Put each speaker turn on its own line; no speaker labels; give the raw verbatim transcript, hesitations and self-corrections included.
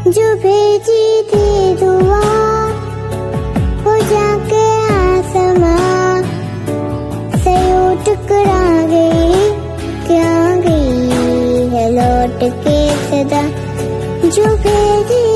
जो भेजी थी दुआ हो जाके आसमां से यूं टकरा गई, क्या गई है लौट के सदा। जो भेजी